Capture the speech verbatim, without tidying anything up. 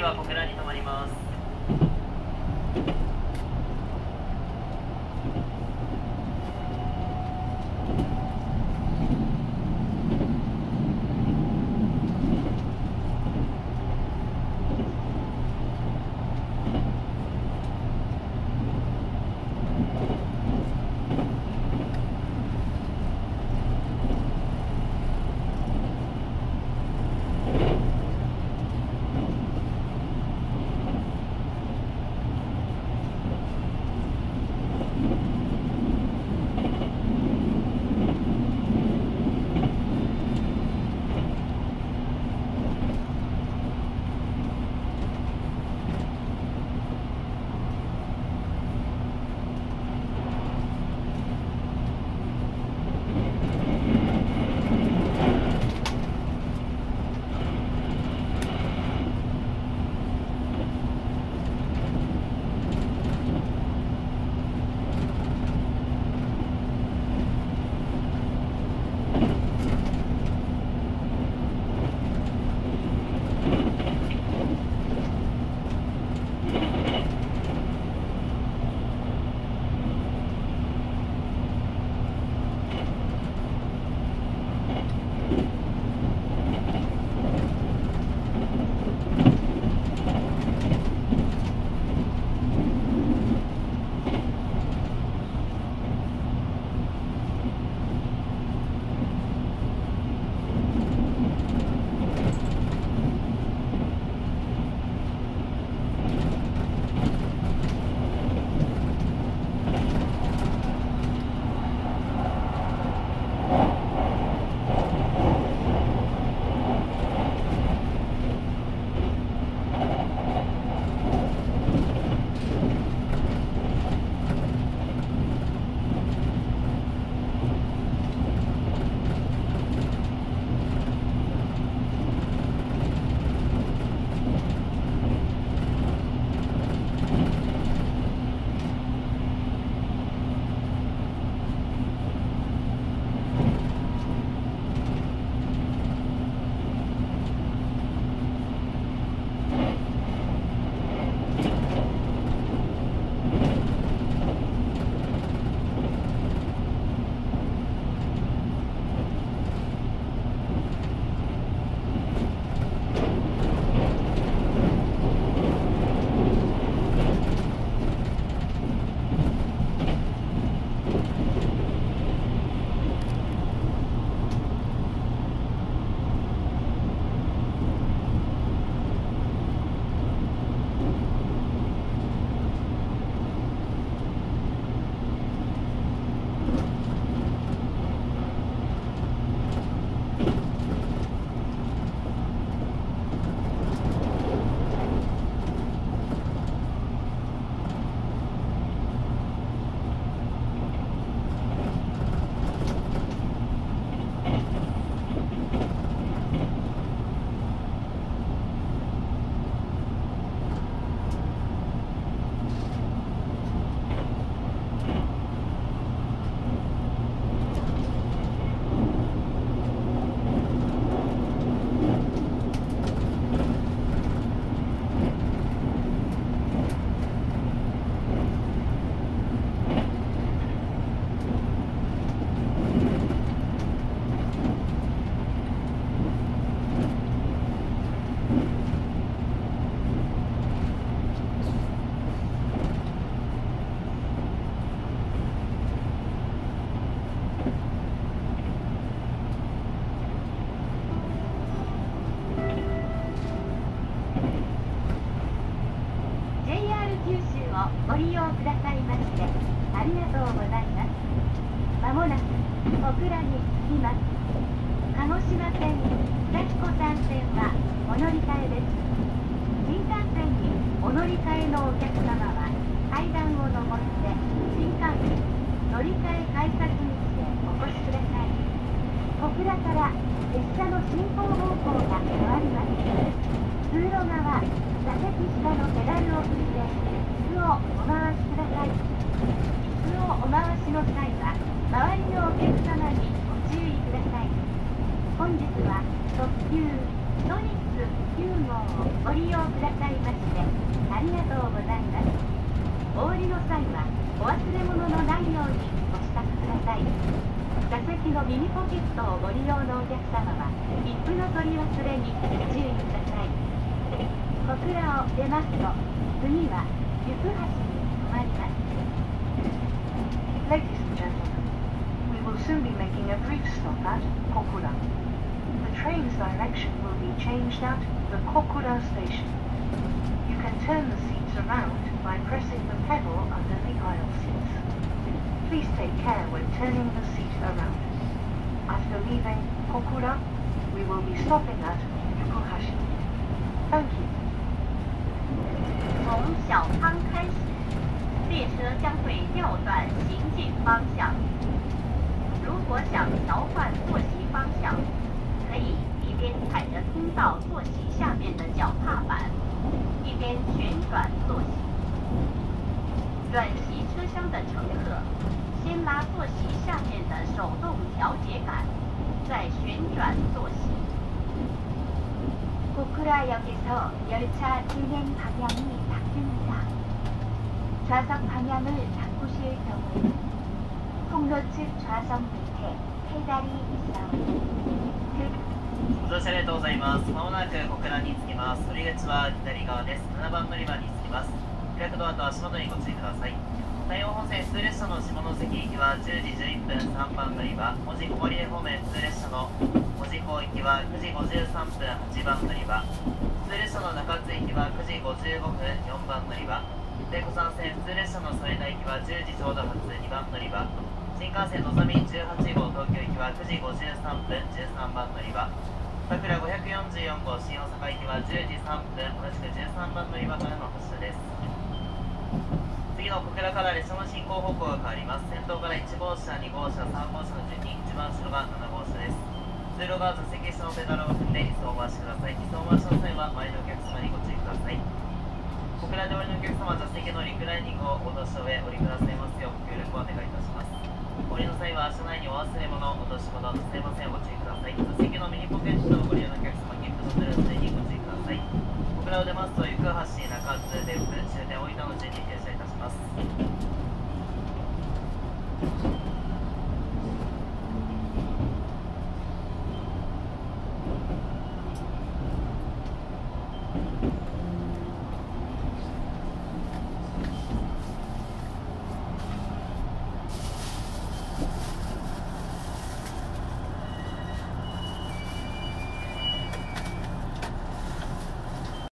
次は小倉に停まります。 ご利用くださいましてありがとうございます。まもなく小倉に着きます。鹿児島線北彦山線はお乗り換えです。新幹線にお乗り換えのお客様は階段を上って新幹線乗り換え改札口へお越しください。小倉から列車の進行方向が変わります。通路側座席下のペダルを踏んで椅子をお回しください。椅子をお回しの際は周りのお客様にご注意ください。本日は特急ソニックきゅうごうをご利用くださいましてありがとうございます。お降りの際はお忘れ物のないようにお支度ください。座席のミニポケットをご利用のお客様は切符の取り忘れにご注意ください。小倉を出ますと次は行橋に止まります。 Ladies and gentlemen, we will soon be making a brief stop at Kokura. The train's direction will be changed at the Kokura station. You can turn the seats around by pressing the pedal under the aisle seats. Please take care when turning the seat around. After leaving Kokura, we will be stopping at Yukuhashi. Thank you. 从小仓开始，列车将会调转行进方向。如果想调换坐席方向，可以一边踩着通道坐席下面的脚踏板，一边旋转坐席。转席车厢的乘客先拉坐席下面的手动调节杆，再旋转坐席。 고쿠라역에서 열차 진행 방향이 바뀝니다. 좌석 방향을 바꾸실 경우에는 통로 측 좌석 밑에 페달이 있어 ご乗車ありがとうございます。まもなく小倉に着きます。乗り口は左側です。ななばん乗り場に着きます。開くドアと足元にご注意ください。太陽本線普通列車の下関行きはじゅうじじゅういっぷんさんばん乗り場、門司小堀江方面普通列車の門司港行きはくじごじゅうさんぷんはちばん乗り場、普通列車の中津行きはくじごじゅうごふんよんばん乗り場、米子山線普通列車の添田行きはじゅうじちょうど発にばん乗り場、新幹線のぞみじゅうはちごう東京行きはくじごじゅうさんぷんじゅうさんばん乗り場、さくらごひゃくよんじゅうよんごう新大阪行きはじゅうじさんぷん同じくじゅうさんばん乗り場からの発車です。次の小倉から列車の進行方向が変わります。先頭からいちごうしゃ、にごうしゃ、さんごうしゃの順に一番後ろがななごうしゃです。通路側座席下のペダルを踏んで椅子を回してください。椅子を回した際は周りのお客様にご注意ください。小倉でお降りのお客様は座席のリクライニングをお落とし上お降りくださいますようご協力をお願いいたします。お降りの際は車内にお忘れ物、落とし物、忘れませんご注意ください。座席のミニポケットをご利用のお客様、切符の取り忘れにご注意ください。小倉を出ますと行橋、中津、別府、終点大分の順に停車